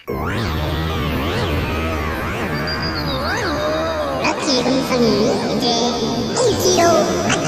ラッキー軍曹にで一郎